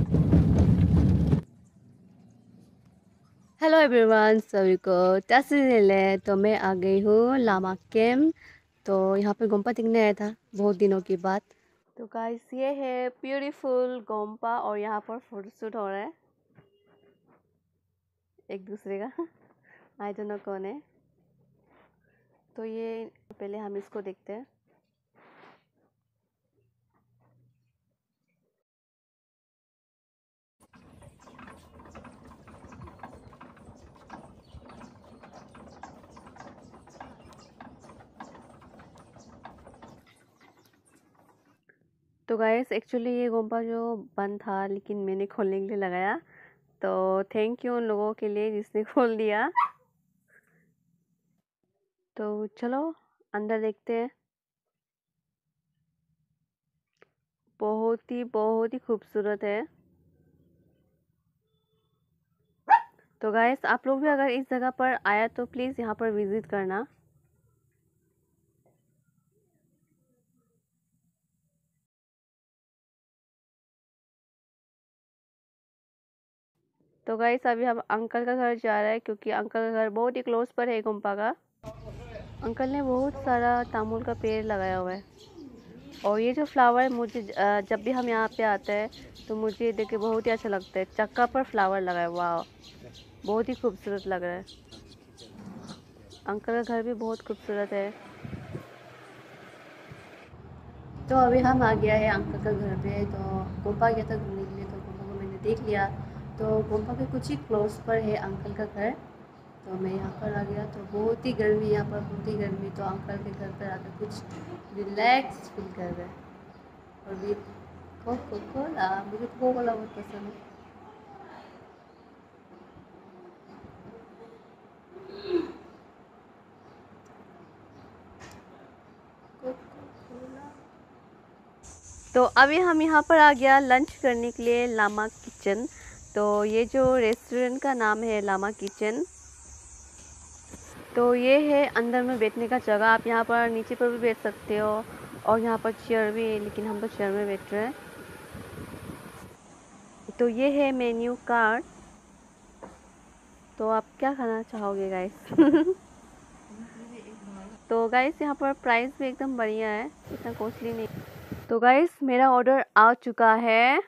Hello everyone, सभी को तस्वीर है। तो मैं आ गई हूँ लामा कैम्प। तो यहाँ पे गोम्पा दिखने आया था बहुत दिनों के बाद। तो गाइस ये है ब्यूटीफुल गोम्पा और यहाँ पर फोटोशूट हो रहा है एक दूसरे का। आई डोंट नो कौन है। तो ये पहले हम इसको देखते हैं। तो गाइस एक्चुअली ये गोम्पा जो बंद था, लेकिन मैंने खोलने के लिए लगाया। तो थैंक यू उन लोगों के लिए जिसने खोल दिया। तो चलो अंदर देखते हैं। बहुत ही खूबसूरत है। तो गाइस आप लोग भी अगर इस जगह पर आया तो प्लीज़ यहाँ पर विज़िट करना। तो गाइस अभी हम अंकल का घर जा रहे हैं, क्योंकि अंकल का घर बहुत ही क्लोज पर है गुम्पा का। अंकल ने बहुत सारा तामुल का पेड़ लगाया हुआ है। और ये जो फ्लावर मुझे जब भी हम यहाँ पे आते हैं तो मुझे देख के बहुत ही अच्छा लगता है। चक्का पर फ्लावर लगा है, वाह बहुत ही खूबसूरत लग रहा है। अंकल का घर भी बहुत खूबसूरत है। तो अभी हम आ गया है अंकल का घर पे। तो गोम्पा गया था घूमने के लिए, तो गोम्पा को मैंने देख लिया। तो गोम्पा के कुछ ही क्लोज पर है अंकल का घर। तो मैं यहाँ पर आ गया। तो बहुत ही गर्मी यहाँ पर, बहुत ही गर्मी। तो अंकल के घर पर आकर कुछ रिलैक्स फील कर रहा है। और भी कोको कोला, मुझे कोको कोला बहुत पसंद है। तो अभी हम यहाँ पर आ गया लंच करने के लिए, लामा किचन। तो ये जो रेस्टोरेंट का नाम है लामा किचन। तो ये है अंदर में बैठने का जगह। आप यहाँ पर नीचे पर भी बैठ सकते हो और यहाँ पर चेयर भी है, लेकिन हम तो चेयर में बैठ रहे हैं। तो ये है मेन्यू कार्ड। तो आप क्या खाना चाहोगे गाइस? तो गाइस यहाँ पर प्राइस भी एकदम बढ़िया है, इतना कॉस्टली नहीं। तो गाइस मेरा ऑर्डर आ चुका है।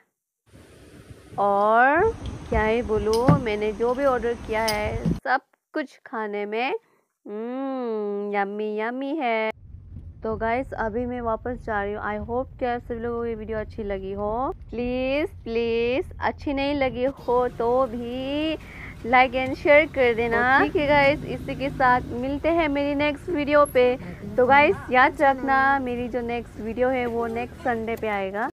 और क्या ही बोलूँ, मैंने जो भी ऑर्डर किया है सब कुछ खाने में यम्मी यम्मी है। तो गाइस अभी मैं वापस जा रही हूँ। आई होप कि आप सभी लोगों को ये वीडियो अच्छी लगी हो। प्लीज़ प्लीज़, अच्छी नहीं लगी हो तो भी लाइक एंड शेयर कर देना। ठीक है गाइस, इसी के साथ मिलते हैं मेरी नेक्स्ट वीडियो पे। तो गाइस याद रखना, मेरी जो नेक्स्ट वीडियो है वो नेक्स्ट संडे पे आएगा।